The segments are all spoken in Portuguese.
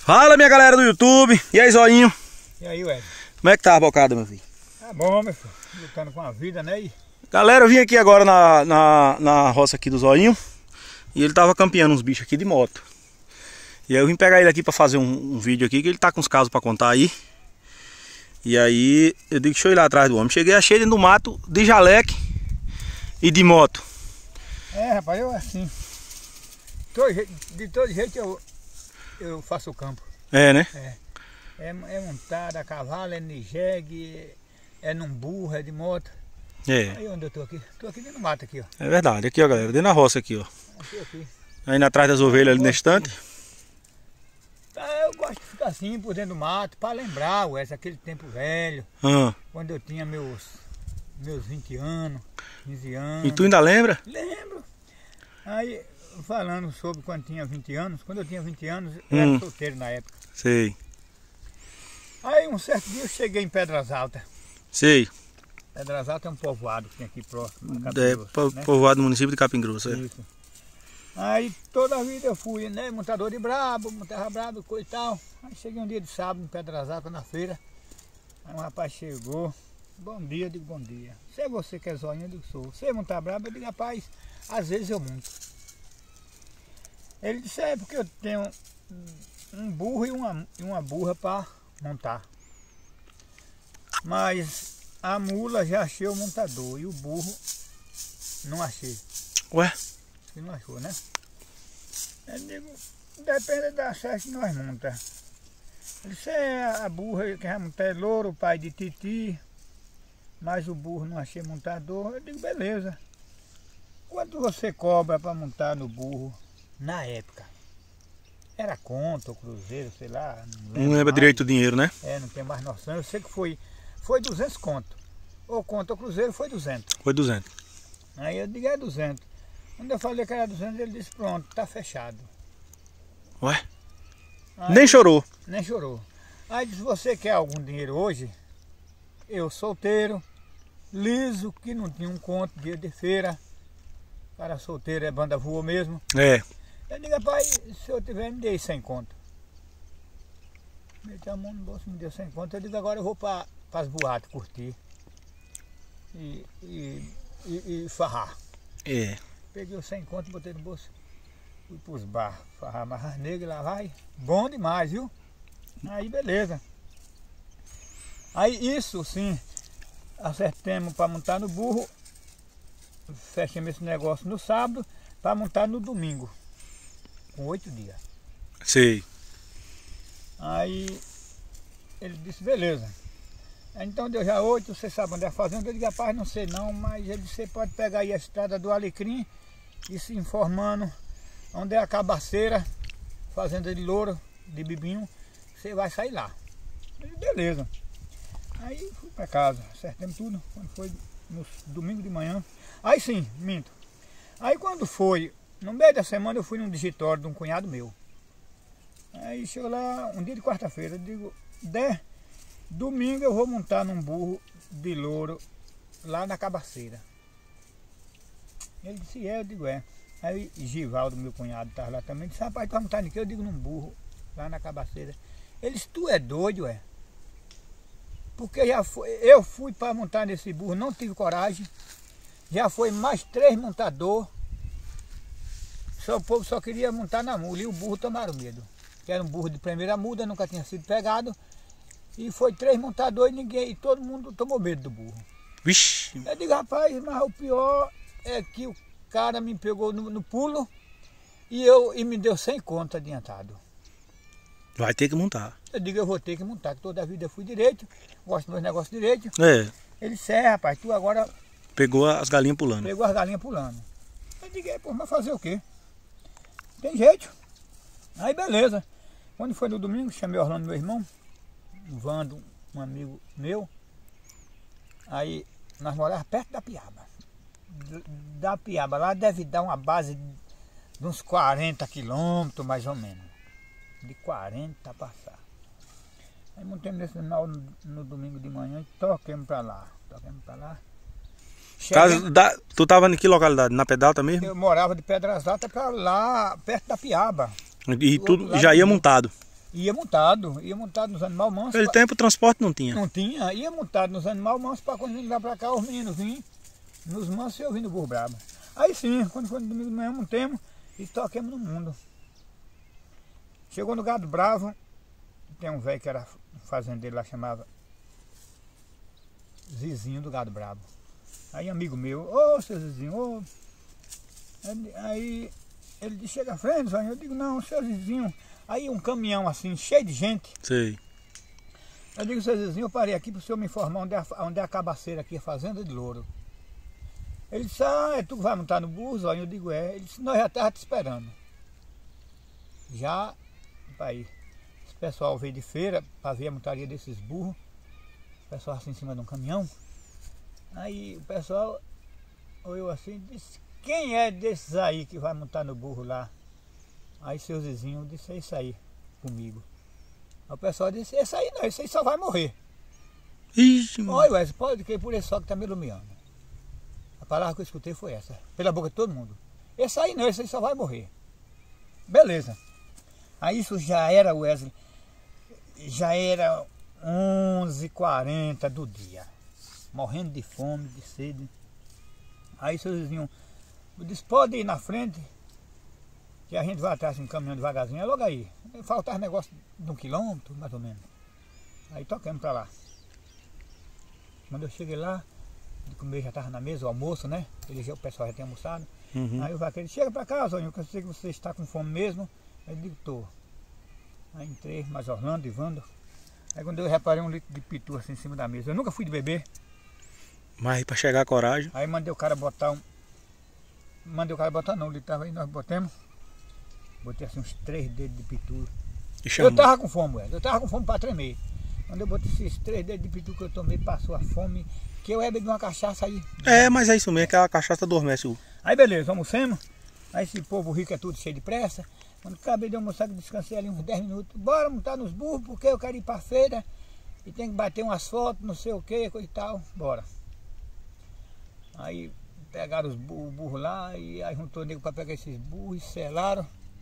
Fala, minha galera do YouTube. E aí, Zoinho? E aí, Ed? Como é que tá a bocada, meu filho? Tá bom, meu filho. Lutando com a vida, né? Galera, eu vim aqui agora na roça aqui do Zoinho. E ele tava campeando uns bichos aqui de moto. E aí eu vim pegar ele aqui pra fazer um vídeo aqui, que ele tá com uns casos pra contar aí. E aí eu digo, deixa eu ir lá atrás do homem. Cheguei, achei ele no mato de jaleque e de moto. É, rapaz, eu assim. De todo jeito eu faço o campo. É, né? É montada a cavalo, é de jegue, é num burro, é de moto. É. Aí onde eu tô aqui? Tô aqui dentro do mato aqui, ó. É verdade. Aqui, ó, galera. Dentro da roça aqui, ó. Aqui. Aí atrás das ovelhas ali na estante. Eu gosto de ficar assim por dentro do mato, pra lembrar, aquele tempo velho. Quando eu tinha meus 20 anos, 15 anos. E tu ainda lembra? Lembro. Aí, falando sobre quando tinha 20 anos, quando eu tinha 20 anos, eu era solteiro na época. Sei. Aí um certo dia eu cheguei em Pedras Altas. Sei. Pedras Altas é um povoado que tem aqui próximo. Povoado do município de Capim Grosso. Isso. Aí toda a vida eu fui, né, montador de brabo, montava brabo, coisa e tal. Aí cheguei um dia de sábado em Pedras Altas na feira. Aí um rapaz chegou. Bom dia, eu digo bom dia. Se é você que é Zoinho, eu digo sou. Você montar brabo, eu digo rapaz, às vezes eu monto. Ele disse, é porque eu tenho um burro e uma burra para montar. Mas a mula já achei o montador e o burro não achei. Ué? Você não achou, né? Eu digo, depende da certo que nós monta. Ele disse, a burra que vai montar é louro, pai de Titi, mas o burro não achei montador. Eu digo, beleza. Quanto você cobra para montar no burro na época? Era conta ou cruzeiro, sei lá. Não lembra direito o dinheiro, né? Não tenho mais noção. Eu sei que foi 200 conto. Ou conta ou cruzeiro foi 200. Foi 200. Aí eu digo, é 200. Quando eu falei que era 200, ele disse, pronto, tá fechado. Ué? Aí, nem chorou? Nem chorou. Aí disse, você quer algum dinheiro hoje? Eu solteiro, liso, que não tinha um conto, dia de feira. Cara solteiro é banda voa mesmo. É. Eu digo, rapaz, se eu tiver, me dei 100 conto. Meti a mão no bolso, me deu 100 conto. Eu digo, agora eu vou para as boates curtir. E farrar. É. Peguei os 100 conto, botei no bolso. Fui pros bar, farrar marras negras, lá vai. Bom demais, viu? Aí beleza. Aí isso sim, acertemos para montar no burro. Fechamos esse negócio no sábado para montar no domingo. Com 8 dias. Sei. Aí ele disse, beleza. Então deu já 8, você sabe onde é a fazenda? Eu digo, rapaz, não sei não, mas ele disse, você pode pegar aí a estrada do Alecrim e se informando onde é a cabaceira, fazenda de louro, de bibinho, você vai sair lá. Eu disse, beleza. Aí fui para casa, acertamos tudo, quando foi no domingo de manhã. Aí sim, minto. Aí quando foi, no meio da semana eu fui num digitório de um cunhado meu. Aí chegou lá, um dia de quarta-feira, eu digo, domingo eu vou montar num burro de louro lá na cabaceira. Ele disse, eu digo, é. Aí Givaldo, meu cunhado, estava lá também, disse, rapaz, tu vai montar aqui? Eu digo, num burro, lá na cabaceira. Ele disse, tu é doido, é? Porque eu fui para montar nesse burro, não tive coragem. Já foi mais 3 montadores. O povo só queria montar na mula e o burro tomaram medo. Que era um burro de primeira muda, nunca tinha sido pegado. E foi 3 montadores e todo mundo tomou medo do burro. Vixe! Eu digo, rapaz, mas o pior é que o cara me pegou no pulo e me deu 100 conto adiantado. Vai ter que montar. Eu digo, eu vou ter que montar, que toda a vida eu fui direito, gosto dos meus negócios direito. É. Ele disse, rapaz, tu agora... Pegou as galinhas pulando. Pegou as galinhas pulando. Eu digo, pô, mas fazer o quê? Tem jeito. Aí beleza. Quando foi no domingo, chamei o Orlando, meu irmão, o Vando, um amigo meu. Aí nós morávamos perto da Piaba. Da Piaba, lá deve dar uma base de uns 40 quilômetros, mais ou menos. De 40 a passar. Aí montamos nesse sinal no domingo de manhã e toquemos para lá. Tu estava em que localidade? Na Pedalta mesmo? Eu morava de Pedras Altas para lá, perto da Piaba. E tudo já ia montado? Ia montado nos animais mansos. Naquele tempo o transporte não tinha. Não tinha, ia montado nos animais mansos para quando vinha lá para cá, os meninos vinham nos mansos e eu vim no burro brabo. Aí sim, quando foi no domingo de manhã, montemos e toquemos no mundo. Chegou no gado bravo, tem um velho que era fazendeiro lá, chamava Zizinho do gado bravo. Aí amigo meu, ô seu Zizinho, ô. Aí ele disse, chega à frente, eu digo, não, seu Zizinho. Aí um caminhão assim, cheio de gente. Sei. Eu digo, seu Zizinho, eu parei aqui para o senhor me informar onde é a cabaceira aqui, a fazenda de Louro. Ele disse, é tu que vai montar no burro, Zóio? Eu digo, é. Ele disse, nós já estávamos te esperando. Já, pai, esse pessoal veio de feira para ver a montaria desses burros. O pessoal assim em cima de um caminhão. Aí o pessoal olhou assim e disse, quem é desses aí que vai montar no burro lá? Aí seu Zizinho disse, é isso aí, comigo. Aí o pessoal disse, esse aí não, esse aí só vai morrer. Ixi, mano. Olha, Wesley, pode crer por esse só que tá me iluminando. A palavra que eu escutei foi essa, pela boca de todo mundo. Esse aí não, esse aí só vai morrer. Beleza. Aí isso já era, Wesley, já era 11h40 do dia. Morrendo de fome, de sede. Aí seu Zizinho disse, pode ir na frente, que a gente vai atrás de um caminhão devagarzinho. É logo aí. Faltava negócio de 1 quilômetro, mais ou menos. Aí tocamos pra lá. Quando eu cheguei lá, de comer já estava na mesa, o almoço, né? O pessoal já tinha almoçado. Uhum. Aí o vaqueiro, chega pra cá, Zóio, que eu sei que você está com fome mesmo. Eu digo, tô. Aí entrei, mais Orlando, Ivando. Aí quando eu reparei um litro de pitu assim em cima da mesa. Eu nunca fui de beber. Mas para chegar a coragem. Aí mandei o cara botar um... Mandei o cara botar não, ele tava aí, nós botamos. Botei assim uns 3 dedos de pitu. Eu tava com fome, Wesley. Eu tava com fome para tremer. Quando eu botei esses 3 dedos de pitu que eu tomei, passou a fome. Que eu ia beber uma cachaça aí. É, mas é isso mesmo, que a cachaça adormece o... Aí beleza, almoçamos. Aí esse povo rico é tudo cheio de pressa. Quando acabei de almoçar, descansei ali uns 10 minutos. Bora montar nos burros, porque eu quero ir pra feira. E tem que bater umas fotos, não sei o que, coisa e tal. Bora. Aí pegaram os burros lá e aí juntou o nego para pegar esses burros e selaram.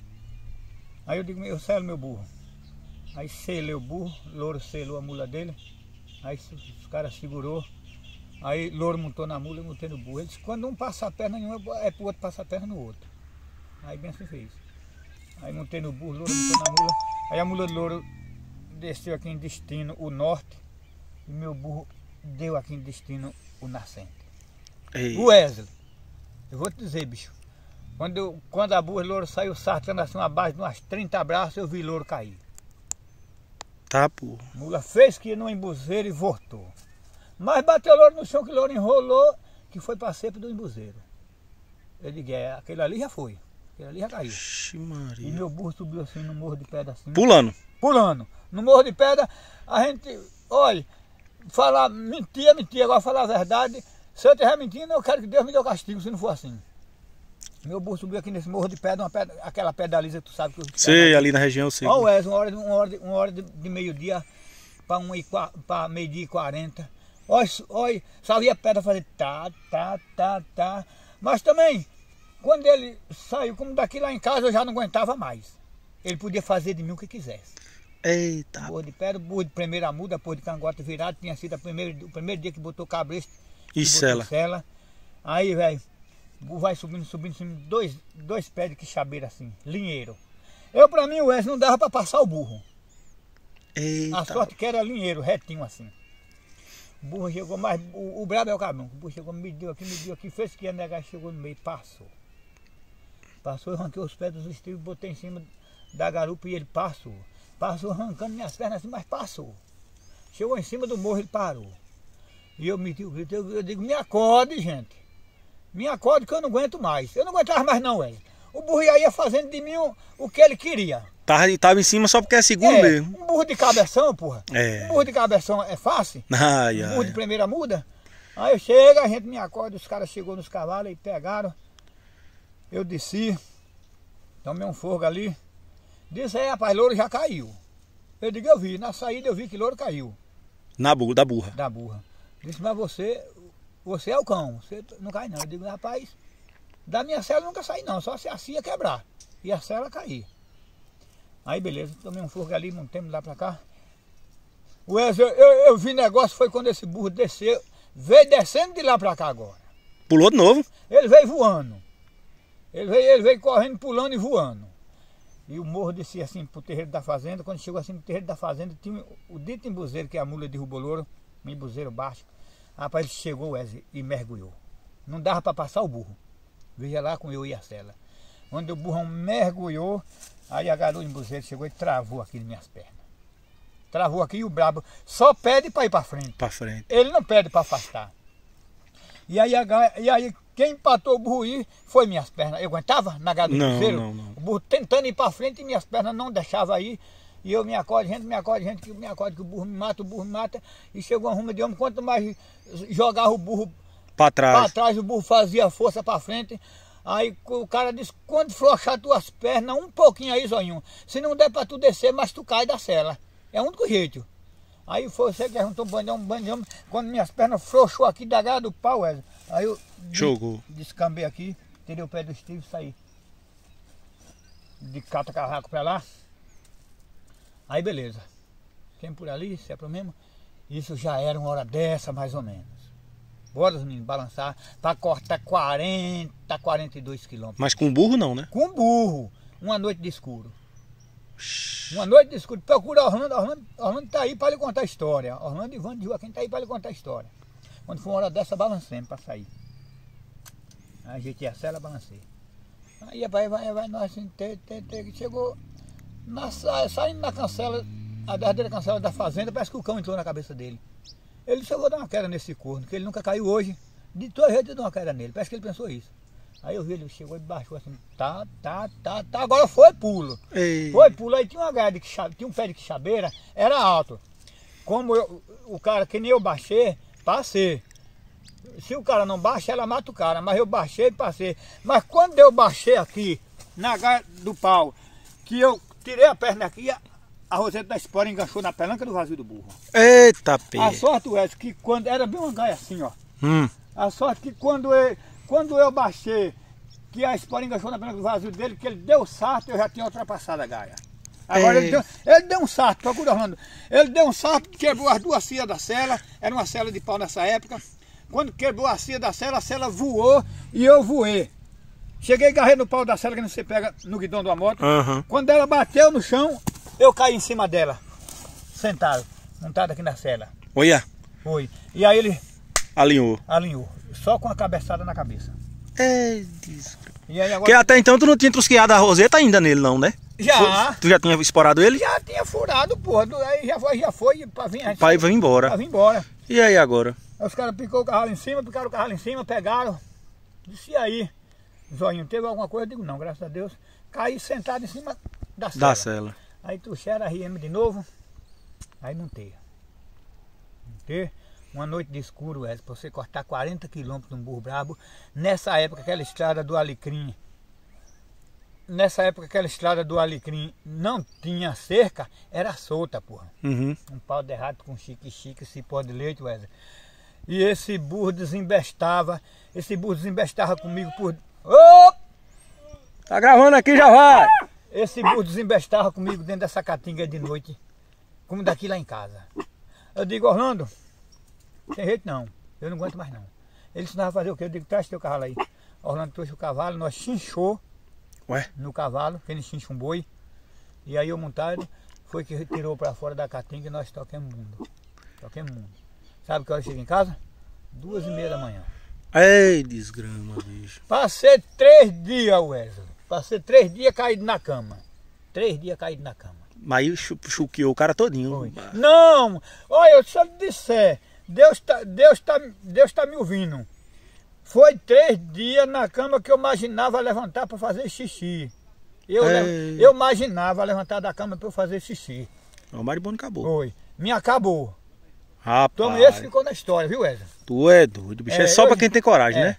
Aí eu digo, eu selo meu burro. Aí selei o burro, Louro selou a mula dele. Aí os caras segurou. Aí Louro montou na mula e montei no burro. Ele disse, quando um passa a perna em um, é pro outro passar a perna no outro. Aí bem assim fez. Aí montei no burro, Louro montou na mula. Aí a mula do Louro desceu aqui em destino o norte. E meu burro deu aqui em destino o nascente. Ei. Wesley, eu vou te dizer, bicho. Quando a burra Louro saiu sartando assim uma base de umas 30 abraços, eu vi Louro cair. Tá, pô. Mula fez que ia no embuzeiro e voltou. Mas bateu Louro no chão, que Louro enrolou, que foi para cepa do embuzeiro. Eu digo, aquele ali já foi. Aquele ali já caiu. Ixi, Maria. E meu burro subiu assim no morro de pedra assim. Pulando. Pulando. No morro de pedra, a gente, olha, falar mentia, agora falar a verdade. Se eu estiver mentindo, eu quero que Deus me dê o castigo, se não for assim. Meu burro subiu aqui nesse morro de pedra, aquela pedra lisa que tu sabe que eu... Sei, ali na região, sei. Ó, Wesley, uma hora de meio-dia para meio-dia e 40. Olha, só via a pedra fazer tá. Mas também, quando ele saiu, como daqui lá em casa, eu já não aguentava mais. Ele podia fazer de mim o que quisesse. Eita. Burro de pedra, burro de primeira muda, burro de cangote virado, tinha sido o primeiro dia que botou cabresto. E sela. Aí, velho, o burro vai subindo, dois pés de quixabeira assim, linheiro. Pra mim, o Wesley, não dava para passar o burro. Eita. A sorte que era linheiro, retinho assim. O burro chegou mais, o brabo é o cabrão. O burro chegou, mediu aqui, fez que ia negar, chegou no meio, passou. Passou, eu arranquei os pés dos estribos, botei em cima da garupa e ele passou. Passou arrancando minhas pernas assim, mas passou. Chegou em cima do morro, ele parou. E eu meti o grito, eu digo, me acorde, gente. Me acorde que eu não aguento mais. Eu não aguentava mais não, Wesley. O burro ia fazendo de mim o que ele queria. Tava em cima só porque é seguro mesmo. Um burro de cabeção, porra. É. Um burro de cabeção é fácil. Ai, Um burro de primeira muda. Aí eu chego, a gente me acorda, os caras chegou nos cavalos e pegaram. Eu desci, tomei um fogo ali. Disse, rapaz, Louro já caiu. Eu digo, eu vi. Na saída eu vi que Louro caiu. Da burra. Da burra. Disse, mas você é o cão, você não cai não. Eu digo, rapaz, da minha cela nunca saí não, só se a cia quebrar e a cela cair. Aí beleza, tomei um fogo ali, montemos lá pra cá. Eu vi negócio, foi quando esse burro desceu, veio descendo de lá pra cá agora. Pulou de novo? Ele veio voando. Ele veio correndo, pulando e voando. E o morro descia assim pro terreiro da fazenda. Quando chegou assim no terreiro da fazenda, tinha o dito embuzeiro, que é a mula derrubou louro, um embuzeiro baixo. Rapaz, ele chegou, Wesley, e mergulhou. Não dava para passar o burro. Veja lá com eu e a Cela. Quando o burrão mergulhou, aí a garoa embuzeiro chegou e travou aqui nas minhas pernas. Travou aqui e o brabo só pede para ir para frente. Para frente. Ele não pede para afastar. E aí quem empatou o burro ir foi minhas pernas. Eu aguentava na garoa do embuzeiro? Não. O burro tentando ir para frente e minhas pernas não deixavam ir. E eu me acorde, gente, que o burro me mata. E chegou uma ruma de homem, quanto mais jogava o burro para trás, o burro fazia força para frente. Aí o cara disse, quando flochar tuas pernas, um pouquinho aí, zoinho. Se não der para tu descer, mas tu cai da cela. É o único jeito. Aí foi você que juntou um banhão. Quando minhas pernas frouxou aqui da garra do pau, Wesley. Aí eu descambei aqui, tirei o pé do estribo e saí. De cata-carraco para lá. Aí beleza, quem por ali, se é pro mesmo, isso já era uma hora dessa mais ou menos. Bora os meninos balançar para cortar 42 quilômetros. Mas com burro não, né? Com burro, uma noite de escuro. Uma noite de escuro, procura Orlando tá aí para lhe contar a história. Orlando e Ivan de Rua, quem tá aí para lhe contar a história. Quando foi uma hora dessa, balancemos para sair. Aí ajeitei a cela, balancei. Aí vai, nós assim, chegou... Saindo na cancela, a derradeira cancela da fazenda, parece que o cão entrou na cabeça dele. Ele disse, eu vou dar uma queda nesse corno, que ele nunca caiu hoje. De todo jeito eu dou uma queda nele, parece que ele pensou isso. Aí eu vi, ele chegou e baixou assim, tá, agora foi pulo. Ei. Foi pulo, aí tinha uma gaia tinha um pé de quixabeira, era alto. Como o cara, que nem eu baixei, passei. Se o cara não baixa, ela mata o cara, mas eu baixei e passei. Mas quando eu baixei aqui, na gaia do pau, que eu tirei a perna aqui, a roseta da espora enganchou na pelanca do vazio do burro. Eita, pê. A sorte é que quando era bem uma gaia assim, ó. A sorte que quando eu baixei, que a espora enganchou na pelanca do vazio dele, que ele deu sarto, eu já tinha ultrapassado a gaia. Agora ele deu um sarto, procura Orlando. Ele deu um sarto, quebrou as duas cias da cela, era uma cela de pau nessa época. Quando quebrou a cia da cela, a cela voou e eu voei. Cheguei e agarrei no pau da cela que você pega no guidão de uma moto. Quando ela bateu no chão, eu caí em cima dela. Sentado, montado aqui na cela. Olha. Foi. E aí ele... Alinhou. Só com a cabeçada na cabeça. E aí agora... Porque até então tu não tinha trusqueado a roseta ainda nele não, né? Já. Tu já tinha esporado ele? Já tinha furado, porra. Aí já foi pra vir... Pra vir embora. Pra vir embora. E aí agora? Aí os caras picaram o cavalo em cima, pegaram. Disse, e aí? Zoinho, teve alguma coisa? Eu digo, não, graças a Deus. Caí sentado em cima da cela. Da cela. Aí trouxeram a RM de novo. Aí não teve. Uma noite de escuro, para você cortar 40 quilômetros de um burro brabo. Nessa época, aquela estrada do Alecrim. Não tinha cerca, era solta, porra. Um pau de errado com chique, cipó de leite, Wesley. E esse burro desembestava comigo por... Oh! Tá gravando aqui, já vai! Esse burro desembestava comigo dentro dessa caatinga de noite, como daqui lá em casa. Eu digo, Orlando, tem jeito não, eu não aguento mais não. Ele ensinava a fazer o quê? Eu digo, traz teu cavalo aí. Orlando trouxe o cavalo, nós chinchou no cavalo, que ele chincha um boi. E aí o montado foi que retirou para fora da caatinga e nós toquemos mundo. Sabe que hora eu cheguei em casa? 2h30 da manhã. Ei, desgrama, bicho. Passei 3 dias, Wesley. Passei 3 dias caído na cama. Mas aí chuqueou o cara todinho. Foi. Não! Olha, se eu disser, Deus tá me ouvindo. Foi 3 dias na cama que eu imaginava levantar para fazer xixi. Eu imaginava levantar da cama para fazer xixi. O maribondo acabou. Foi. Me acabou. Rapaz. Então esse ficou na história, viu, Wesley? Tu é doido, bicho. É só pra quem tem coragem, né?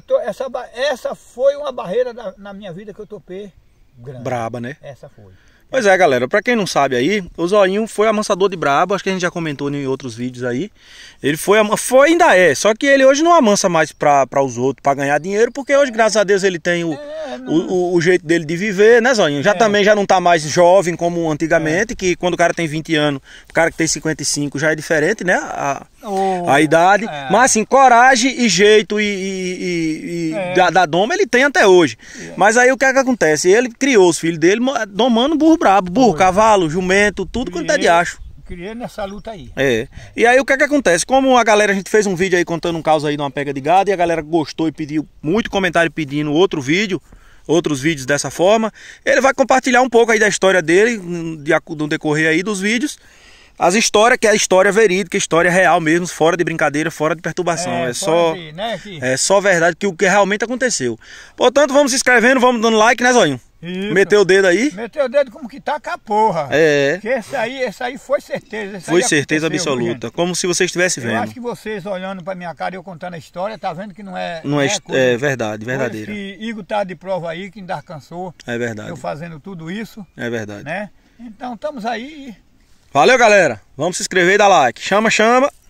Essa foi uma barreira na minha vida que eu topei grande. Braba, né? Essa foi. Pois é, galera, pra quem não sabe aí, o Zoinho foi amansador de brabo, acho que a gente já comentou em outros vídeos aí. Ele foi ainda é, só que ele hoje não amansa mais pra os outros, pra ganhar dinheiro, porque hoje, graças a Deus, ele tem o jeito dele de viver, né, Zoinho? Também já não tá mais jovem como antigamente, que quando o cara tem 20 anos, o cara que tem 55 já é diferente, né, a idade. Mas assim, coragem e jeito da doma ele tem até hoje. Mas aí o que é que acontece? Ele criou os filhos dele domando burro brabo, burro, cavalo, jumento, tudo quanto é de acho. Criei nessa luta aí. E aí o que é que acontece? Como a galera, a gente fez um vídeo aí contando um caos aí de uma pega de gado, e a galera gostou e pediu muito comentário pedindo outros vídeos dessa forma, ele vai compartilhar um pouco aí da história dele, no decorrer aí dos vídeos. As histórias, que é a história verídica, a história real mesmo, fora de brincadeira, fora de perturbação. É só verdade que o que realmente aconteceu. Portanto, vamos se inscrevendo, vamos dando like, né, Zoinho? Isso. Meteu o dedo aí? Meteu o dedo como que tá com a porra. Porque esse aí foi certeza. Foi certeza absoluta, como se você estivesse vendo. Eu acho que vocês olhando pra minha cara e eu contando a história, tá vendo que não é verdade, verdadeira. Que Igor tá de prova aí, que ainda alcançou. É verdade. Eu fazendo tudo isso. É verdade. Né? Então estamos aí. Valeu, galera. Vamos se inscrever e dar like. Chama.